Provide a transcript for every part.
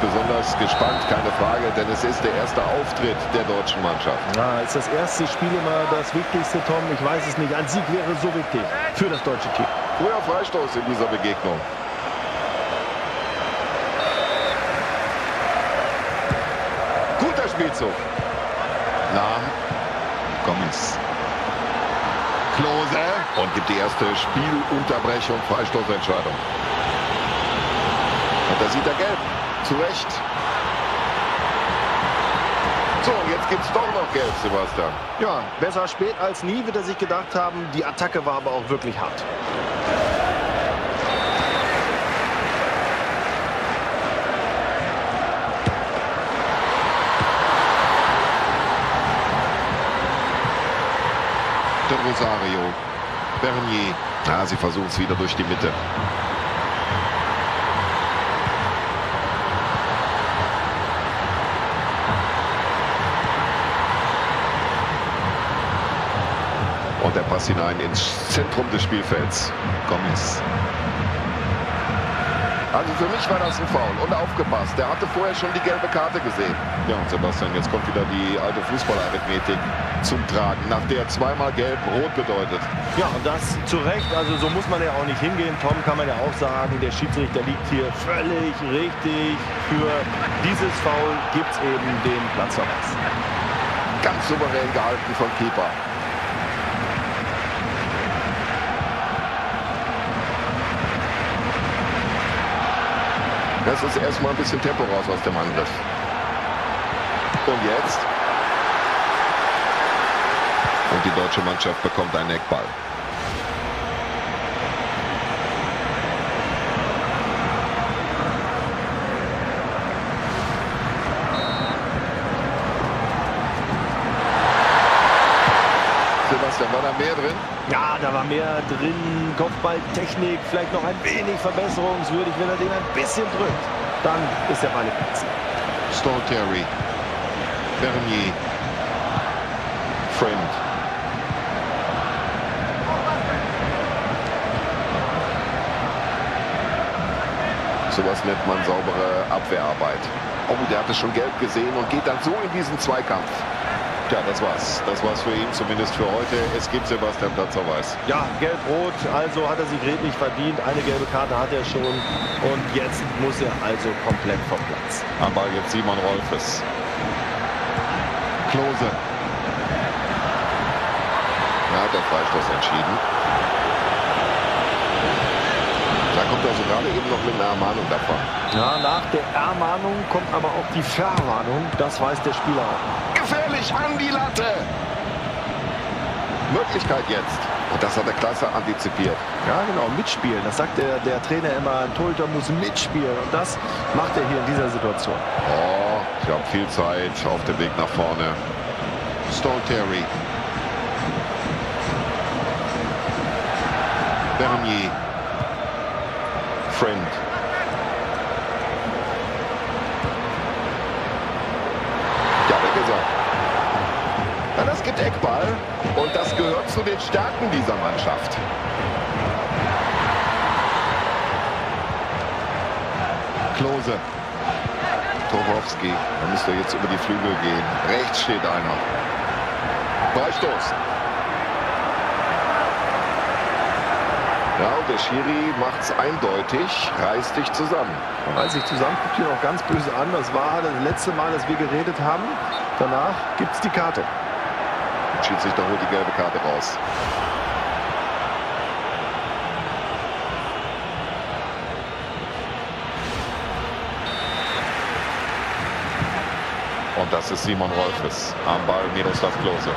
besonders gespannt, keine Frage, denn es ist der erste Auftritt der deutschen Mannschaft. Ja, ist das erste Spiel immer das Wichtigste, Tom? Ich weiß es nicht. Ein Sieg wäre so wichtig für das deutsche Team. Früher Freistoß in dieser Begegnung. Guter Spielzug. Lahm. Gomez. Klose. Und gibt die erste Spielunterbrechung, Freistoßentscheidung. Und da sieht er gelb. Zu Recht. So, und jetzt gibt es doch noch gelb, Sebastian. Ja, besser spät als nie, wird er sich gedacht haben. Die Attacke war aber auch wirklich hart. Der Rosario. Bernier. Ah, sie versuchen es wieder durch die Mitte. Und der Pass hinein ins Zentrum des Spielfelds. Gomez. Also für mich war das ein Foul. Und aufgepasst, der hatte vorher schon die gelbe Karte gesehen. Ja, und Sebastian, jetzt kommt wieder die alte Fußballarithmetik zum Tragen, nach der zweimal gelb-rot bedeutet. Ja, und das zu Recht. Also so muss man ja auch nicht hingehen. Tom, kann man ja auch sagen, der Schiedsrichter liegt hier völlig richtig. Für dieses Foul gibt es eben den Platzverweis. Ganz souverän gehalten vom Keeper. Das ist erstmal ein bisschen Tempo raus aus dem Angriff. Und jetzt? Und die deutsche Mannschaft bekommt einen Eckball. Sebastian, war da mehr drin? Ja, da war mehr drin. Kopfballtechnik, vielleicht noch ein wenig verbesserungswürdig, wenn er den ein bisschen drückt. Dann ist der Ball im Platz. Stalteri. Bernier. Friend. Sowas nennt man saubere Abwehrarbeit. Oh, der hat es schon gelb gesehen und geht dann so in diesen Zweikampf. Ja, das war's. Das war's für ihn, zumindest für heute. Es gibt Sebastian Platzverweis. Ja, gelb-rot, also hat er sich redlich verdient. Eine gelbe Karte hat er schon. Und jetzt muss er also komplett vom Platz. Am Ball jetzt Simon Rolfes. Klose. Da hat der Freistoß entschieden. Da kommt er also gerade eben noch mit einer Ermahnung davon. Ja, nach der Ermahnung kommt aber auch die Verwarnung. Das weiß der Spieler auch. Gefährlich an die Latte. Möglichkeit jetzt. Und das hat er klasse antizipiert. Ja, genau, mitspielen. Das sagt der Trainer immer. Ein Torhüter muss mitspielen. Und das macht er hier in dieser Situation. Oh, sie haben viel Zeit auf dem Weg nach vorne. Stalteri. Bernier. Friend. Ja, weg ist er. Ja, das gibt Eckball. Und das gehört zu den Stärken dieser Mannschaft. Klose. Torowski. Da müsste jetzt über die Flügel gehen. Rechts steht einer. Freistoß. Ja, und der Schiri macht es eindeutig. Reiß dich zusammen. Reiß dich zusammen, guckt hier noch ganz böse an. Das war das letzte Mal, dass wir geredet haben. Danach gibt es die Karte. Und Schiedsrichter holt die gelbe Karte raus. Und das ist Simon Rolfes. Am Ball Miroslav Klose.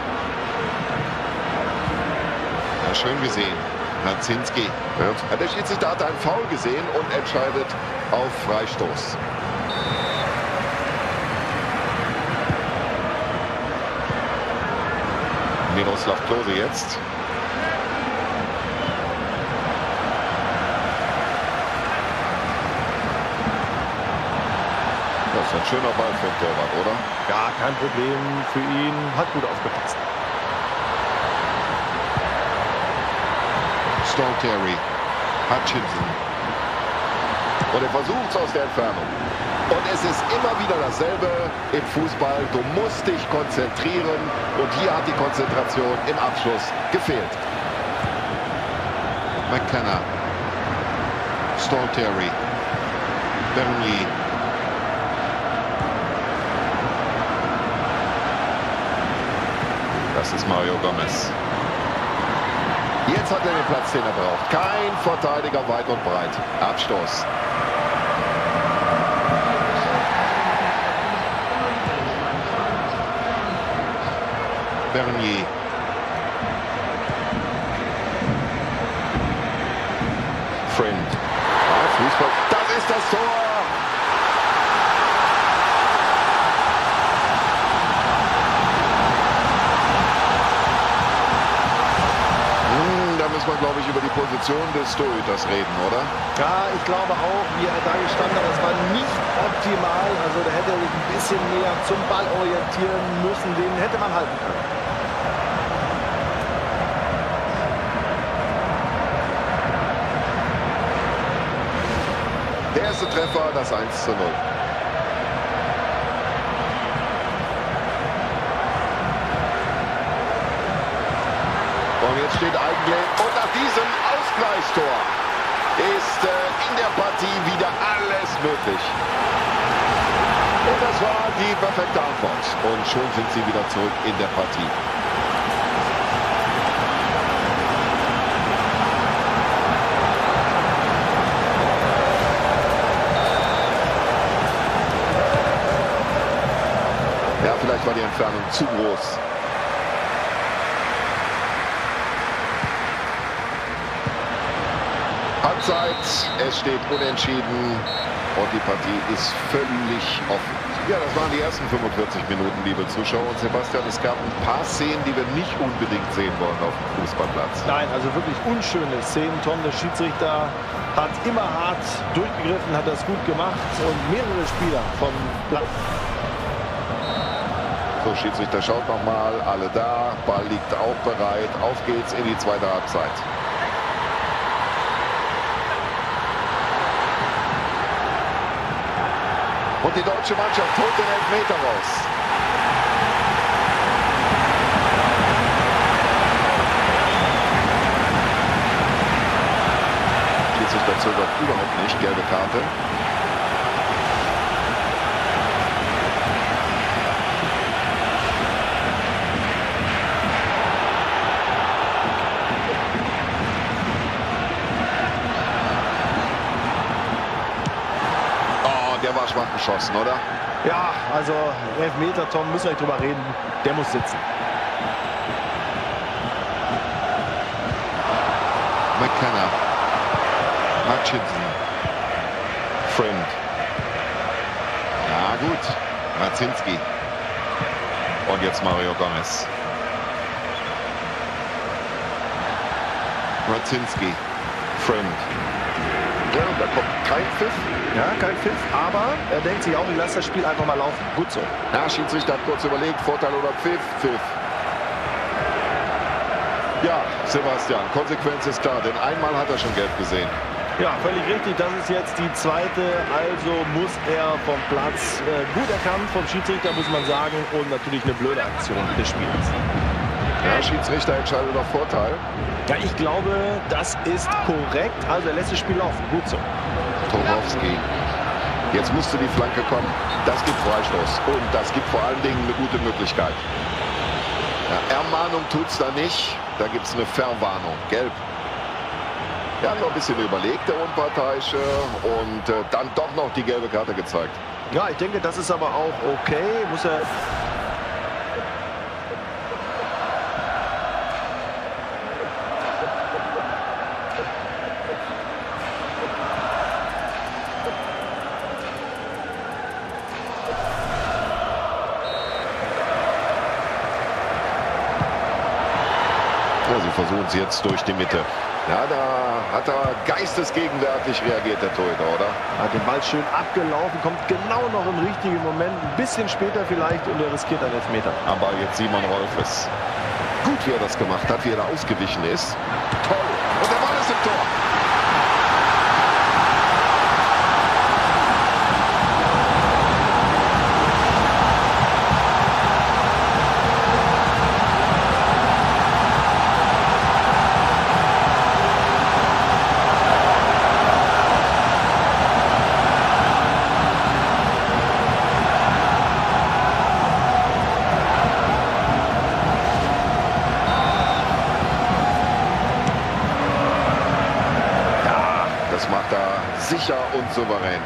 Ja, schön gesehen. Radzinski. Ja, der Schiedsrichter hat einen Foul gesehen und entscheidet auf Freistoß. Miroslav Klose jetzt. Das ist ein schöner Ball für den Torwart, oder? Ja, kein Problem für ihn. Hat gut aufgepasst. Stalteri. Hutchinson. Und er versucht es aus der Entfernung. Und es ist immer wieder dasselbe im Fußball. Du musst dich konzentrieren. Und hier hat die Konzentration im Abschluss gefehlt. McKenna. Stalteri. Bernier. Das ist Mario Gomez. Jetzt hat er den Platz, den er braucht. Kein Verteidiger weit und breit. Abstoß. Bernier. Friend. Ja, Fußball. Das ist das Tor. Da müssen wir, glaube ich, über die Position des Torhüters reden, oder? Ja, ich glaube auch, wie er da gestanden hat, das war nicht optimal. Also da hätte er sich ein bisschen näher zum Ball orientieren müssen. Den hätte man halten können. Der erste Treffer, das 1:0. Und jetzt steht eigentlich, und nach diesem Ausgleichstor ist in der Partie wieder alles möglich. Und das war die perfekte Antwort. Und schon sind sie wieder zurück in der Partie. Ja, vielleicht war die Entfernung zu groß. Halbzeit, es steht unentschieden und die Partie ist völlig offen. Ja, das waren die ersten 45 Minuten, liebe Zuschauer. Und Sebastian, es gab ein paar Szenen, die wir nicht unbedingt sehen wollen auf dem Fußballplatz. Nein, also wirklich unschöne Szenen. Tom, der Schiedsrichter, hat immer hart durchgegriffen, hat das gut gemacht und mehrere Spieler vom Platz. So, Schiedsrichter schaut nochmal, alle da, Ball liegt auch bereit. Auf geht's in die zweite Halbzeit. Und die deutsche Mannschaft holt den Elfmeter raus. Schiedsrichter zögert überhaupt nicht, gelbe Karte. Der war schwach geschossen, oder? Ja, also Elfmeter, Tom, müssen wir nicht drüber reden. Der muss sitzen. McKenna. Hutchinson. Friend. Ja, gut. Marzinski. Und jetzt Mario Gomez. Marzinski. Friend. Ja, da kommt kein Pfiff. Ja, kein Pfiff, aber er denkt sich auch, ich lasse das Spiel einfach mal laufen. Gut so. Ja, Schiedsrichter hat kurz überlegt, Vorteil oder Pfiff. Pfiff. Ja, Sebastian, Konsequenz ist klar, denn einmal hat er schon gelb gesehen. Ja, völlig richtig. Das ist jetzt die zweite. Also muss er vom Platz gut erkannt vom Schiedsrichter, muss man sagen. Und natürlich eine blöde Aktion des Spiels. Ja, Schiedsrichter entscheidet auf Vorteil. Ja, ich glaube, das ist korrekt. Also er lässt das Spiel laufen. Gut so. Torowski. Jetzt musste die Flanke kommen. Das gibt Freistoß. Und das gibt vor allen Dingen eine gute Möglichkeit. Ja, Ermahnung tut es da nicht. Da gibt es eine Verwarnung. Gelb. Er hat noch ein bisschen überlegt, der Unparteiische. Und dann doch noch die gelbe Karte gezeigt. Ja, ich denke, das ist aber auch okay. Muss er... Ja, sie versuchen es jetzt durch die Mitte. Ja, da hat er geistesgegenwärtig reagiert, der Torhüter, oder? Hat den Ball schön abgelaufen, kommt genau noch im richtigen Moment. Ein bisschen später vielleicht und er riskiert einen Elfmeter. Aber jetzt Simon Rolfes. Gut, wie er das gemacht hat, wie er da ausgewichen ist. Toll. Und der Ball ist im Tor. und souverän.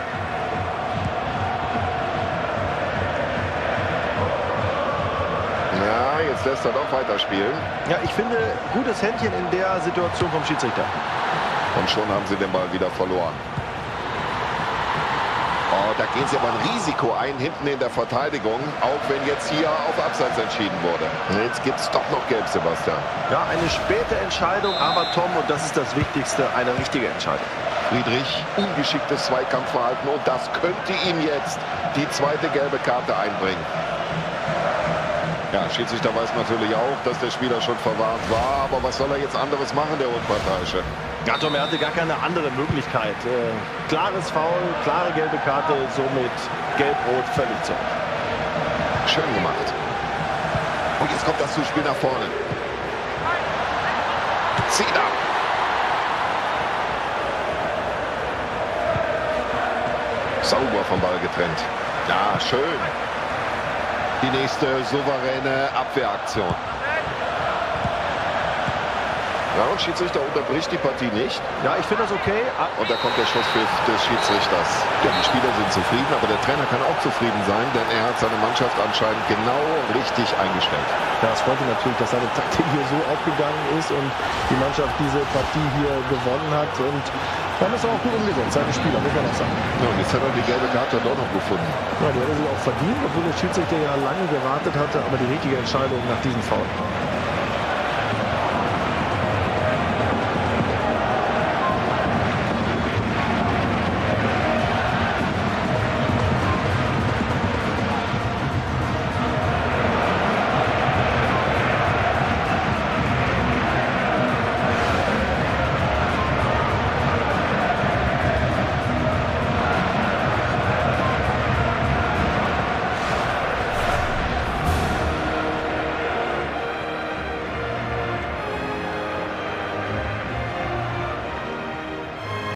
Ja, jetzt lässt er doch weiterspielen. Ja, ich finde, gutes Händchen in der Situation vom Schiedsrichter. Und schon haben sie den Ball wieder verloren. Oh, da gehen sie aber ein Risiko ein, hinten in der Verteidigung, auch wenn jetzt hier auf Abseits entschieden wurde. Jetzt gibt es doch noch Gelb, Sebastian. Ja, eine späte Entscheidung, aber Tom, und das ist das Wichtigste, eine richtige Entscheidung. Friedrich, ungeschicktes Zweikampfverhalten und das könnte ihm jetzt die zweite gelbe Karte einbringen. Ja, Schiedsrichter weiß natürlich auch, dass der Spieler schon verwarnt war, aber was soll er jetzt anderes machen, der Unparteiische? Ja, Tom, er hatte gar keine andere Möglichkeit. Klares Foul, klare gelbe Karte, somit gelb-rot völlig zu Recht. Schön gemacht. Und jetzt kommt das Zuspiel nach vorne. Zieht ab. Sauber vom Ball getrennt. Ja, schön. Die nächste souveräne Abwehraktion. Ja, und Schiedsrichter unterbricht die Partie nicht. Ja, ich finde das okay. Und da kommt der Schlusspfiff des Schiedsrichters. Ja, die Spieler sind zufrieden, aber der Trainer kann auch zufrieden sein, denn er hat seine Mannschaft anscheinend genau richtig eingestellt. Ja, es freut ihn natürlich, dass seine Taktik hier so aufgegangen ist und die Mannschaft diese Partie hier gewonnen hat. Und dann ist er auch gut umgesetzt, seine Spieler, muss man auch sagen. Ja, und jetzt hat er die gelbe Karte doch noch gefunden. Ja, die hat er sich auch verdient, obwohl der Schiedsrichter ja lange gewartet hatte, aber die richtige Entscheidung nach diesem Foul.